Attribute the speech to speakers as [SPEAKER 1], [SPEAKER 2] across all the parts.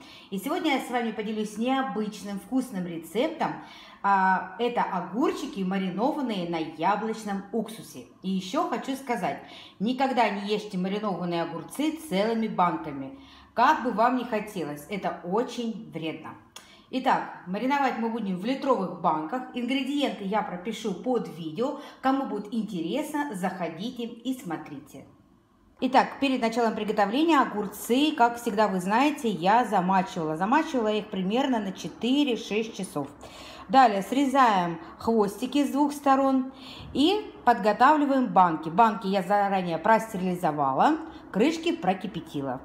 [SPEAKER 1] И сегодня я с вами поделюсь необычным вкусным рецептом. Это огурчики, маринованные на яблочном уксусе. И еще хочу сказать, никогда не ешьте маринованные огурцы целыми банками. Как бы вам ни хотелось, это очень вредно. Итак, мариновать мы будем в литровых банках. Ингредиенты я пропишу под видео. Кому будет интересно, заходите и смотрите. Итак, перед началом приготовления огурцы, как всегда вы знаете, я замачивала. Замачивала их примерно на 4-6 часов. Далее срезаем хвостики с двух сторон и подготавливаем банки. Банки я заранее простерилизовала, крышки прокипятила.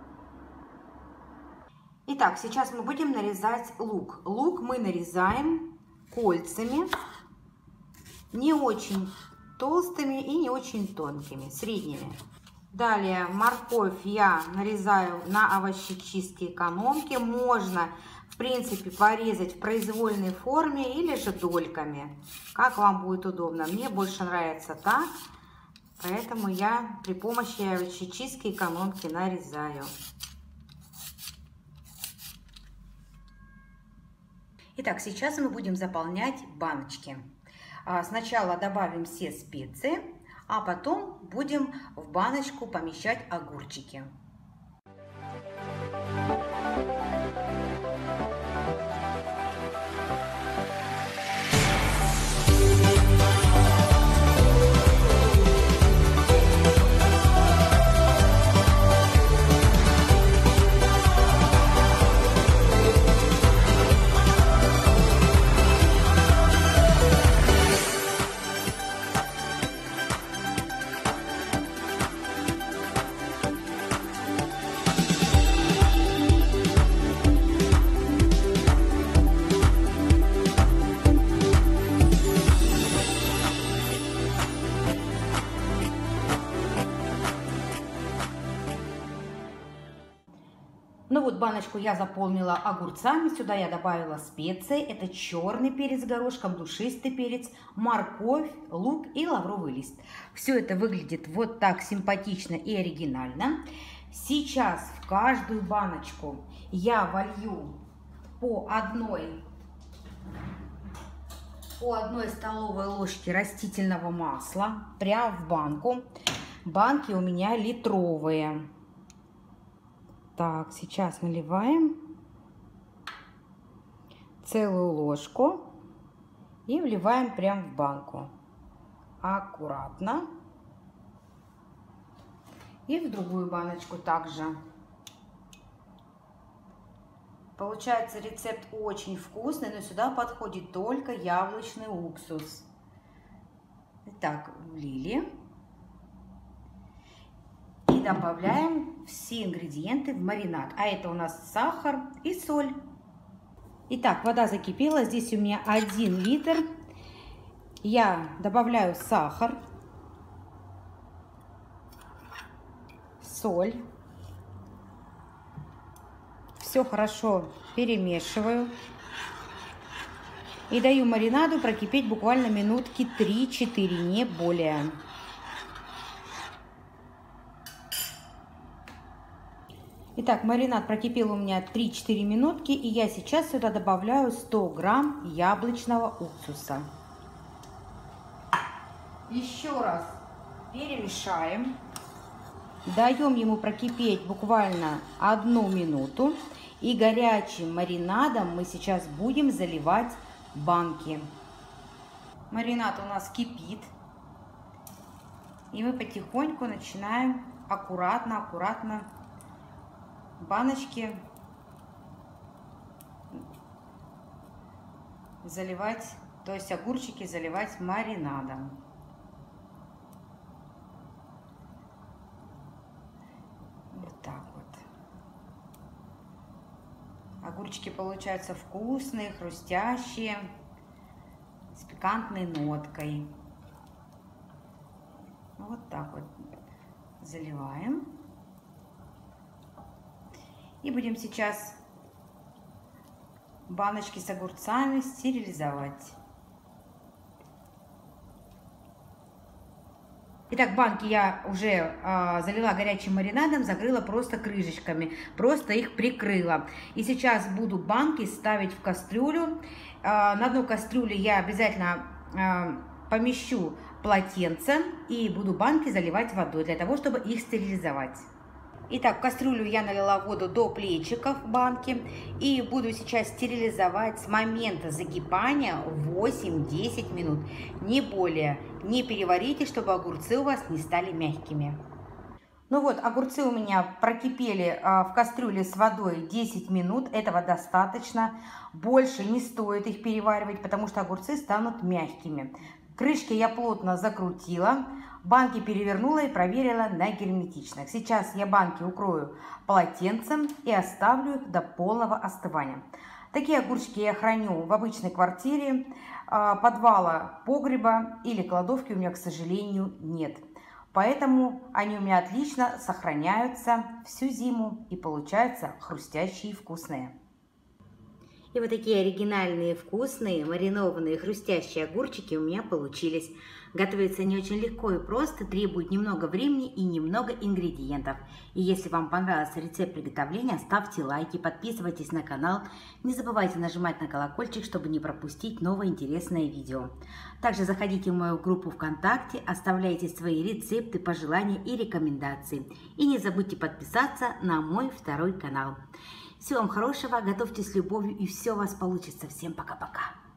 [SPEAKER 1] Итак, сейчас мы будем нарезать лук. Лук мы нарезаем кольцами, не очень толстыми и не очень тонкими, средними. Далее морковь я нарезаю на овощечистке экономки. Можно, в принципе, порезать в произвольной форме или же дольками, как вам будет удобно. Мне больше нравится так, поэтому я при помощи овощечистки экономки нарезаю. Итак, сейчас мы будем заполнять баночки. Сначала добавим все специи, а потом будем в баночку помещать огурчики. Ну вот баночку я заполнила огурцами, сюда я добавила специи, это черный перец горошком, душистый перец, морковь, лук и лавровый лист. Все это выглядит вот так симпатично и оригинально. Сейчас в каждую баночку я волью по одной столовой ложке растительного масла прямо в банку. Банки у меня литровые. Так, сейчас наливаем целую ложку и вливаем прямо в банку. Аккуратно. И в другую баночку также. Получается рецепт очень вкусный, но сюда подходит только яблочный уксус. Итак, влили. И добавляем все ингредиенты в маринад. А это у нас сахар и соль. Итак, вода закипела. Здесь у меня 1 литр. Я добавляю сахар, соль. Все хорошо перемешиваю. И даю маринаду прокипеть буквально минутки 3-4, не более. Итак, маринад прокипел у меня 3-4 минутки, и я сейчас сюда добавляю 100 грамм яблочного уксуса. Еще раз перемешаем. Даем ему прокипеть буквально 1 минуту. И горячим маринадом мы сейчас будем заливать банки. Маринад у нас кипит. И мы потихоньку начинаем аккуратно баночки заливать, то есть огурчики заливать маринадом. Вот так вот. Огурчики получаются вкусные, хрустящие, с пикантной ноткой. Вот так вот заливаем. И будем сейчас баночки с огурцами стерилизовать. Итак, банки я уже залила горячим маринадом, закрыла просто крышечками, просто их прикрыла. И сейчас буду банки ставить в кастрюлю. На дно кастрюли я обязательно помещу полотенце и буду банки заливать водой для того, чтобы их стерилизовать. Итак, в кастрюлю я налила воду до плечиков банки и буду сейчас стерилизовать с момента закипания 8-10 минут, не более. Не переварите, чтобы огурцы у вас не стали мягкими. Ну вот, огурцы у меня прокипели в кастрюле с водой 10 минут, этого достаточно. Больше не стоит их переваривать, потому что огурцы станут мягкими. Крышки я плотно закрутила, банки перевернула и проверила на герметичность. Сейчас я банки укрою полотенцем и оставлю их до полного остывания. Такие огурчики я храню в обычной квартире, подвала, погреба или кладовки у меня, к сожалению, нет. Поэтому они у меня отлично сохраняются всю зиму и получаются хрустящие и вкусные. И вот такие оригинальные, вкусные, маринованные, хрустящие огурчики у меня получились. Готовятся они очень легко и просто, требуют немного времени и немного ингредиентов. И если вам понравился рецепт приготовления, ставьте лайки, подписывайтесь на канал. Не забывайте нажимать на колокольчик, чтобы не пропустить новое интересное видео. Также заходите в мою группу ВКонтакте, оставляйте свои рецепты, пожелания и рекомендации. И не забудьте подписаться на мой второй канал. Всего вам хорошего, готовьте с любовью, и все у вас получится. Всем пока-пока.